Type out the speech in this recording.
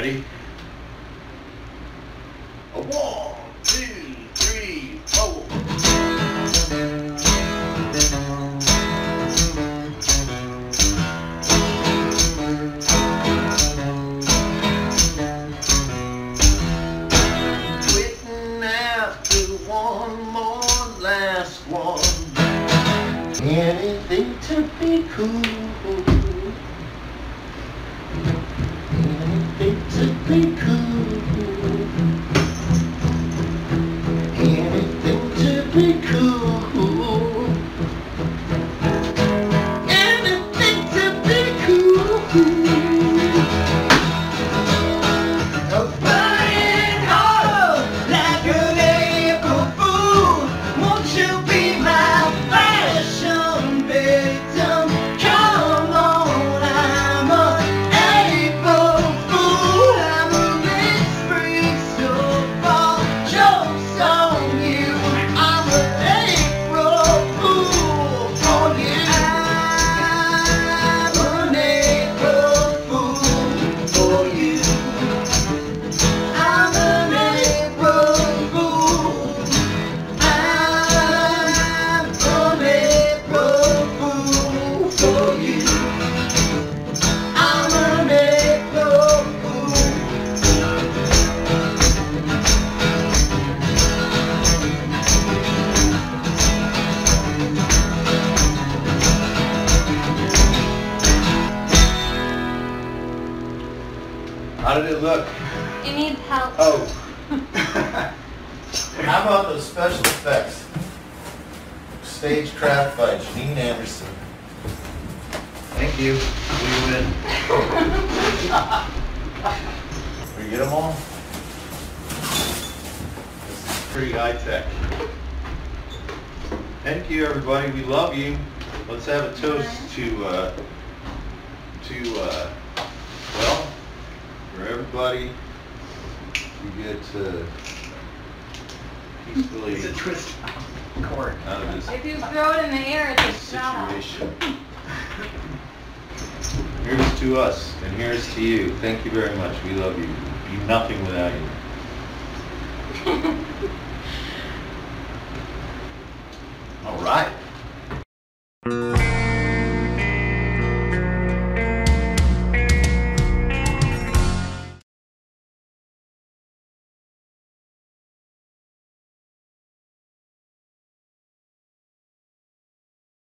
Ready? A 1, 2, 3, 4. Waiting after one more last one. Anything to be cool. Anything to be cool. Anything to be cool. Anything to be cool. I'm flying hard like an April fool. Won't you be my fashion victim? Come on, I'm an April fool. I'm a rich freak, so far jokes on you. I'm an April fool for you. I'm an April fool for you. I'm an April fool. I'm an April fool for you. I'm an April fool. How did it look? It needs help. Oh. How about those special effects? Stagecraft by Janine Anderson. Thank you. We win. We get them all? This is pretty high tech. Thank you, everybody. We love you. Let's have a toast to well, for everybody. We get peacefully It's a twist cord. out of this If you throw it in the air, it's a shot. situation. Here's to us, and here's to you. Thank you very much. We love you. Be nothing without you. All right.